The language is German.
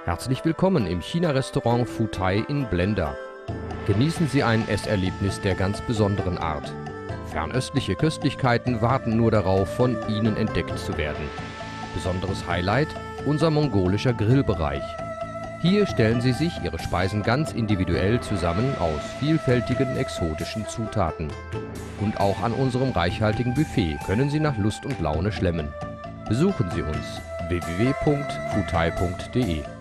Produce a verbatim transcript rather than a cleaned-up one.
Herzlich willkommen im China-Restaurant Futai in Blenda. Genießen Sie ein Esserlebnis der ganz besonderen Art. Fernöstliche Köstlichkeiten warten nur darauf, von Ihnen entdeckt zu werden. Besonderes Highlight: unser mongolischer Grillbereich. Hier stellen Sie sich Ihre Speisen ganz individuell zusammen aus vielfältigen exotischen Zutaten. Und auch an unserem reichhaltigen Buffet können Sie nach Lust und Laune schlemmen. Besuchen Sie uns w w w punkt futai punkt de.